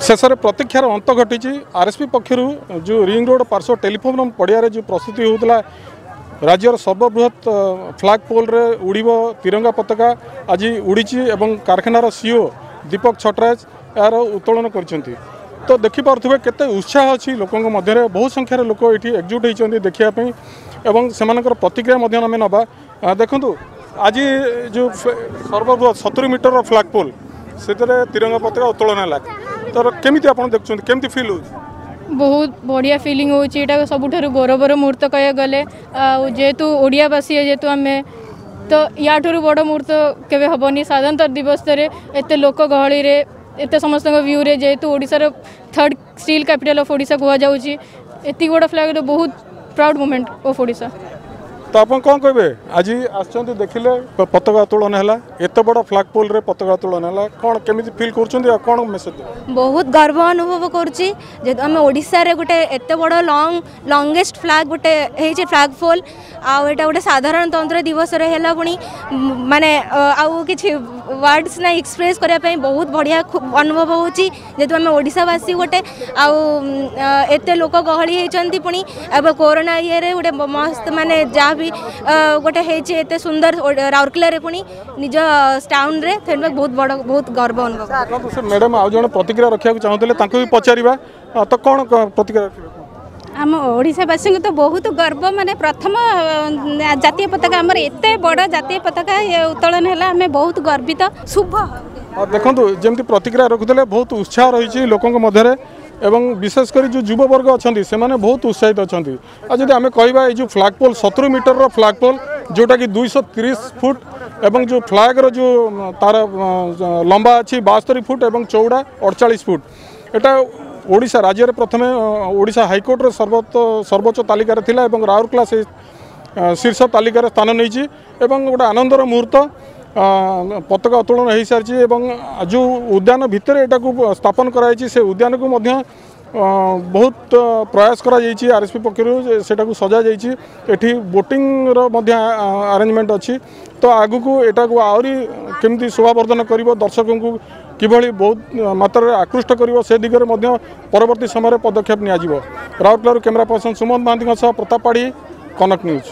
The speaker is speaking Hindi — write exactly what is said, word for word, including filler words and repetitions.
शेष में प्रतीक्षार अंत घटी आरएसपी पक्षर जो रिंग रोड पार्श्व टेलीफोन पड़िया जो प्रस्तुति होता राज्यर सर्वबृहत फ्लैग पोल रे उड़ीब तिरंगा पताका आज उड़ी कारखानार सीओ दीपक छटराज यार उत्तोलन कर तो देखिपे केते उत्साह अच्छी लोकों मध्य बहुत संख्यार लोक ये एकजुट होती देखापी एवं से प्रतिक्रिया आम नवा देखु आज जो सर्वबृहत सत्तर मीटर फ्लैग पोल से तिरंगा पताका उत्तोलन है तो केमी आप देखुं केमती फिल हो बहुत बढ़िया फिलिंग होटा सब गौरवर मुहूर्त कह गले जेहेतु ओडियावासी जेहेतु आम तो या बड़ मुहूर्त केवे हेनी साधारणतः दिवस एत लोक गहली एत समस्त व्यू रे जेहेतु ओडिशार third steel capital of Odisha कहुच्छी एति बड़ फ्लैग बहुत प्राउड मोमेंट ऑफ ओडिशा। तो आप कौन कहे आज आसते देखिले पताका उत्तोलन है एत बड़ फ्लैग पोल रे पताका उत्तोलन है कौन केमी फिल कर कौन मेसेज बहुत गर्व अनुभव करुँची जेहेतु आम ओडिशा रे गोटे एत बड़ लॉन्ग लॉन्गेस्ट फ्लैग गोटे है फ्लैग पोल आउ एटा गोटे साधारणतंत्र दिवस रे हैला पुणी माने आउ किछि वर्ड्स ना एक्सप्रेस करिया पई बहुत बढ़िया अनुभव होची जेहेतु आम ओडिशावासी गोटे आउ एते लोक गहली होती पुणी अब कोरोना ये रे गोटे मस्त माने जहाँ भी गोटे है सुंदर राउरकेला रे पुणी निज टाउन रे फेडबैक बहुत बड़ बहुत गर्व अनुभव। मैडम आज जन प्रतिक्रिया रखा चाहते भी पचार तो कौन प्रतिक्रिया आम ओडिशावासी तो बहुत गर्व माने प्रथम जातीय पताका आमर एते बड़ जातीय पताका उत्तोलन है आम बहुत गर्वित शुभ देखो जमी प्रतिक्रिया रखुले बहुत उत्साह रही लोकों मध्य एवं विशेषकर जो युववर्ग अच्छा से मैंने बहुत उत्साहित अच्छा आज आम कह जो फ्लैग पोल सत्तर मीटर फ्लैग पोल जोटा कि दुईश तीस फुट एवं जो फ्लैग रो जो तार लंबा अच्छी बास्तरी फुट एवं चौड़ा अड़चाश फुट एटा ओडिशा राज्य में प्रथम ओडिशा हाईकोर्ट सर्वोच्च सर्वोच्च तालिकार थिला एवं राउरकेला से शीर्ष तालिकार स्थान नहीं गोटे आनंदर मुहूर्त पताका उत्तोलन हो सारी जो उद्यान भितर एटा को स्थापन कराई से उद्यान को मध्य बहुत प्रयास करा जाइए आरएसपी पक्षर सेटा को सजा जाइए बोटिंग अरेंजमेंट अच्छी तो आगु को एटा को आहरी केमती शोभावर्धन कर दर्शकों को किभली बहुत मात्रा आकृष्ट कर से दिगरे परवर्ती समय पदक्षेप नियाजिवो। Rourkela camera person Sumant Mahanti Pratap Padhi Kanak news.